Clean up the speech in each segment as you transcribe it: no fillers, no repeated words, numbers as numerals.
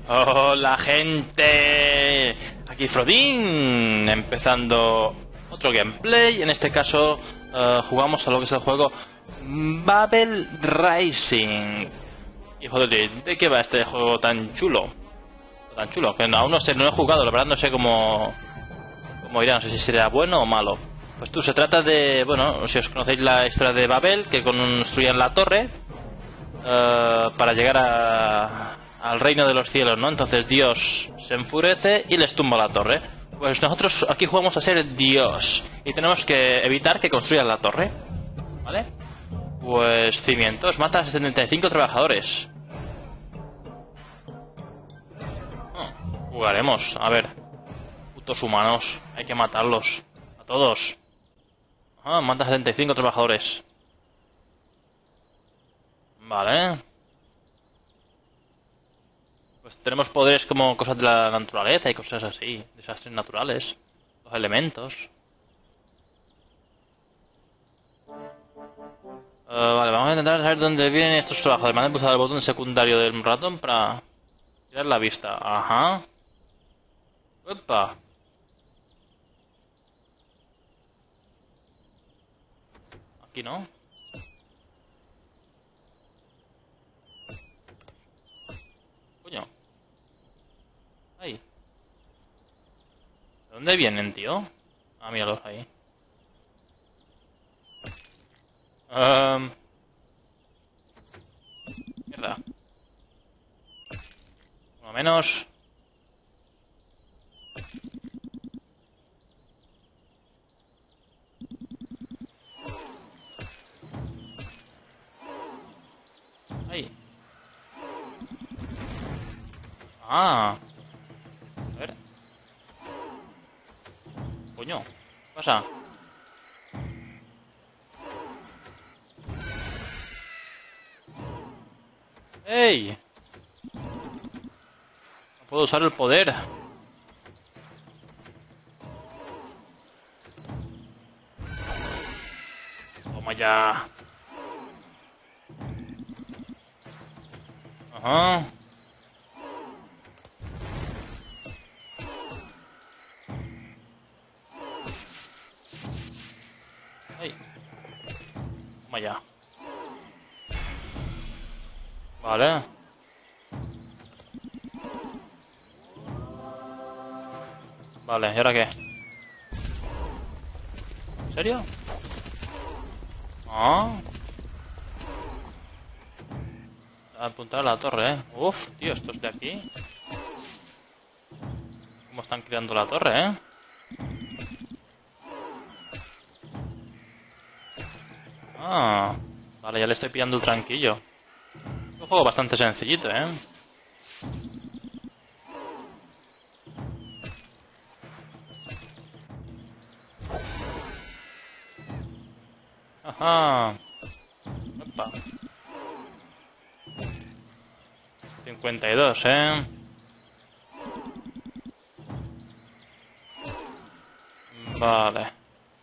Hola gente, aquí Frodin, empezando otro gameplay. En este caso jugamos a lo que es el juego Babel Rising. Y joder, ¿de qué va este juego tan chulo? Tan chulo, que aún no sé, no he jugado, la verdad no sé cómo irá, no sé si será bueno o malo. Pues tú, se trata de, bueno, si os conocéis la historia de Babel, que construían la torre para llegar al reino de los cielos, ¿no? Entonces Dios se enfurece y les tumba la torre. Pues nosotros aquí jugamos a ser Dios y tenemos que evitar que construyan la torre, ¿vale? Pues cimientos, mata a 75 trabajadores. Jugaremos, a ver. Putos humanos, hay que matarlos. A todos. Mata a 75 trabajadores. Vale. Pues tenemos poderes como cosas de la naturaleza y cosas así. Desastres naturales. Los elementos. Vale, vamos a intentar saber dónde vienen estos trabajadores. Me han pulsado el botón secundario del ratón para tirar la vista. Ajá. Opa. Aquí no. Coño. Ahí. ¿De dónde vienen, tío? Ah, míralos ahí. Mierda. Uno menos. Ahí. Ah. A ver. Coño. ¿Qué pasa? ¡Ey! No puedo usar el poder. Toma ya. Ajá. Ay. Toma ya. Vale. Vale, ¿y ahora qué? ¿En serio? Ah. A apuntar a la torre, ¿eh? Uf, tío, estos de aquí. ¿Cómo están creando la torre, eh? Ah. Vale, ya le estoy pillando el tranquillo. Es un juego bastante sencillito, ¿eh? Ajá. Opa. 52, ¿eh? Vale.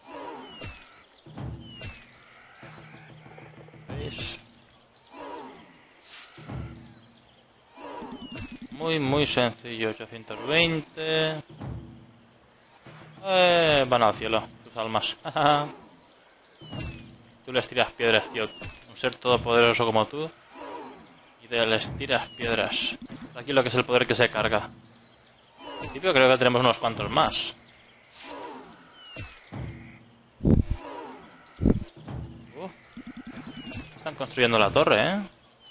¿Veis? Muy sencillo. 820. Van al cielo, tus almas. Tú les tiras piedras, tío. Un ser todopoderoso como tú. Y te les tiras piedras. Aquí lo que es el poder que se carga. En principio creo que tenemos unos cuantos más. Están construyendo la torre, ¿eh?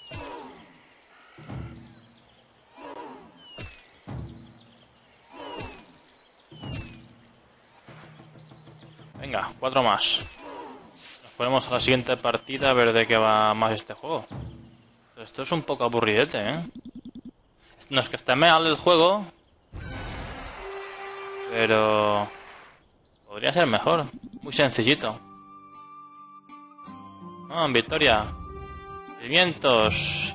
Venga, 4 más. Nos ponemos a la siguiente partida a ver de qué va más este juego. Esto es un poco aburridete, ¿eh? No es que esté mal el juego, pero podría ser mejor. Muy sencillito. Victoria. Cimientos.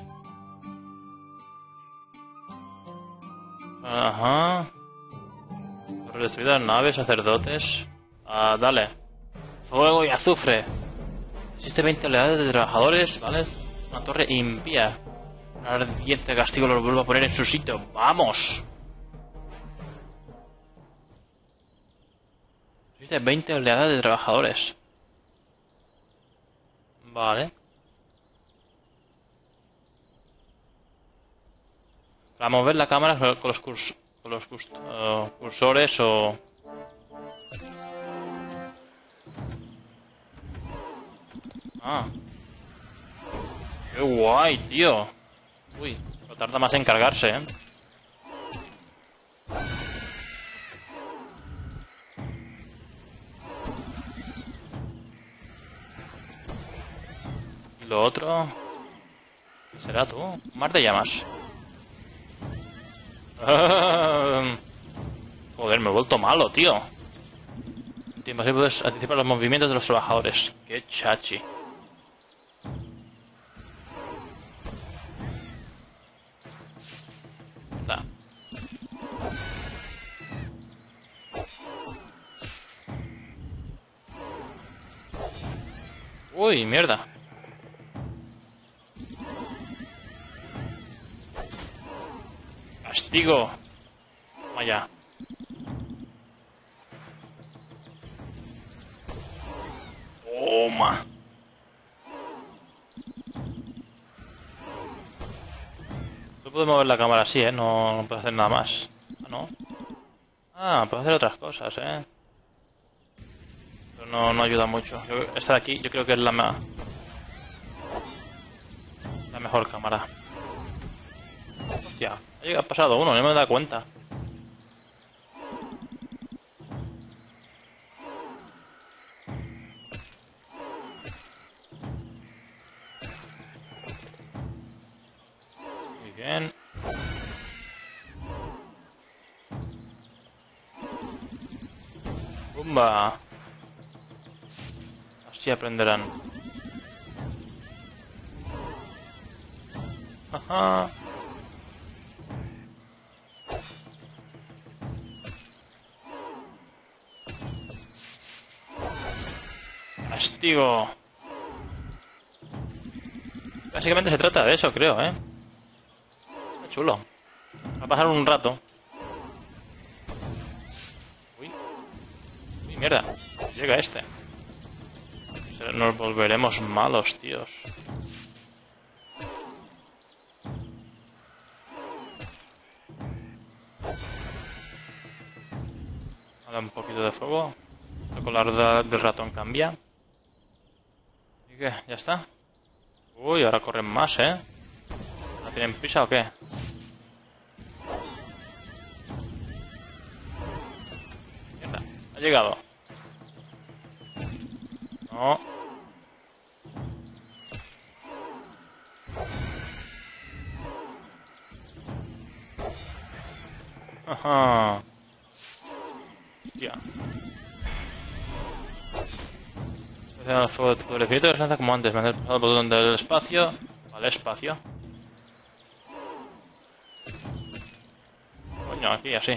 Ajá. Destruidas naves, sacerdotes. Dale. Fuego y azufre. Existe 20 oleadas de trabajadores, ¿vale? Una torre impía. Ardiente castigo lo vuelvo a poner en su sitio. ¡Vamos! Existe 20 oleadas de trabajadores. Vale. Para mover la cámara con los, cursores o... Ah. Qué guay, tío. Uy, no tarda más en cargarse, ¿eh? Y lo otro... ¿Qué será tú? Un mar de llamas. Joder, me he vuelto malo, tío. En tiempo así puedes anticipar los movimientos de los trabajadores. Qué chachi. Da. Uy, mierda. Castigo. Vaya. Toma. No puedo mover la cámara así, ¿eh? No, no puedo hacer nada más. Ah, ¿no? Ah, puedo hacer otras cosas, ¿eh? Pero no, no ayuda mucho. Esta de aquí yo creo que es la mejor cámara. Hostia, ha pasado uno, no me he dado cuenta. Muy bien. ¡Bumba! Así aprenderán. Ajá. Castigo. Básicamente se trata de eso, creo, ¿eh? Está chulo. Va a pasar un rato. Uy. Uy, mierda. Llega este. Nos volveremos malos, tíos. Ahora un poquito de fuego. Con la rueda del ratón cambia. ¿Y qué? ¿Ya está? Uy, ahora corren más, ¿eh? ¿No tienen prisa o qué? Mierda, ha llegado. No. Ajá. Hostia. El fuego de doble finito se lanza como antes. Mantener pulsado el botón del espacio. Vale, espacio. Coño, aquí así.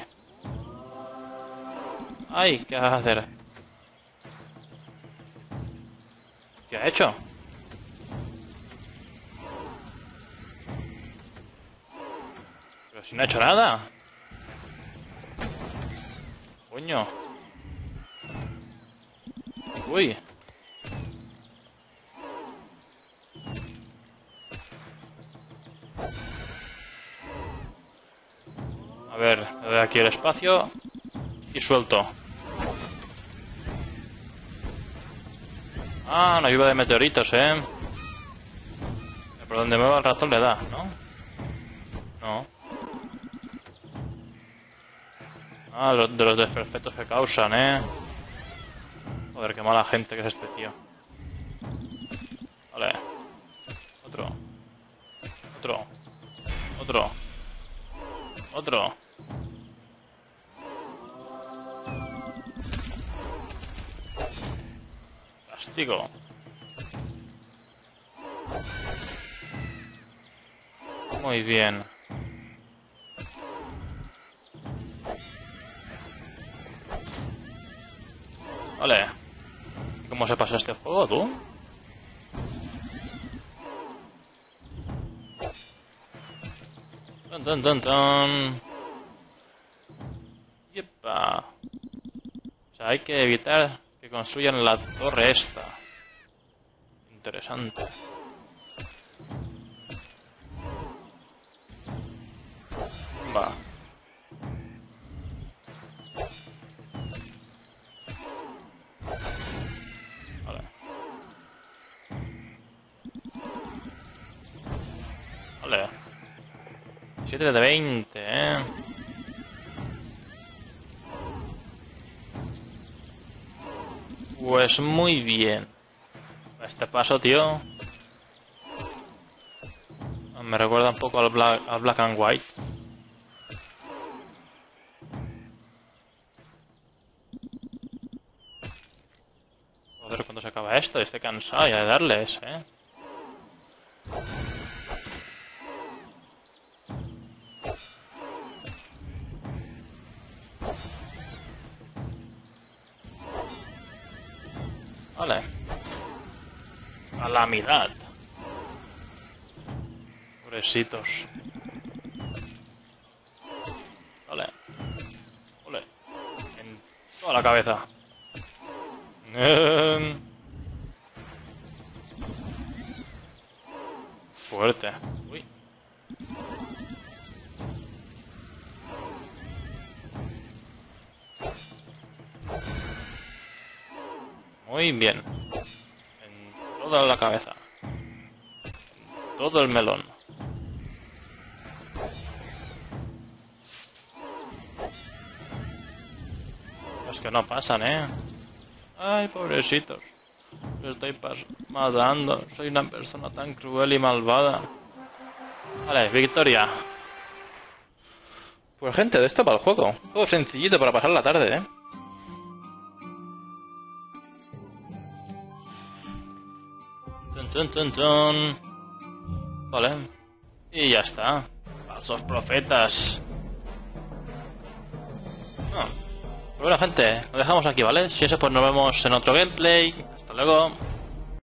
¡Ay! ¿Qué vas a hacer? ¿Qué ha hecho? Pero si no ha hecho nada. Coño. Uy. A ver, le doy aquí el espacio y suelto. Ah, una lluvia de meteoritos, ¿eh? Por donde me va el ratón le da, ¿no? No. Ah, de los desperfectos que causan, ¿eh? Joder, qué mala gente que es este tío. Vale. Otro. Otro. Otro. Otro. Castigo. Muy bien. Vale. ¿Cómo se pasa este juego, tú? Ton, ton, ton, ton. Yepa. O sea, hay que evitar que construyan la torre esta. Interesante. Va. Vale. Vale. 7 de 20, Pues muy bien. Este paso, tío, me recuerda un poco al Black and White. Joder, cuando se acaba esto, estoy cansado ya de darles, Vale. Calamidad. Pobrecitos. Vale. Ole. En toda la cabeza. Fuerte. Uy. Muy bien. En toda la cabeza. En todo el melón. Es que no pasan, Ay, pobrecitos. Los estoy matando. Soy una persona tan cruel y malvada. Vale, victoria. Pues gente, de esto para el juego. Juego sencillito para pasar la tarde, Tun, tun, tun, tun. Vale. Y ya está. Falsos profetas. Pues bueno, gente, lo dejamos aquí, ¿vale? Si eso, pues nos vemos en otro gameplay. Hasta luego.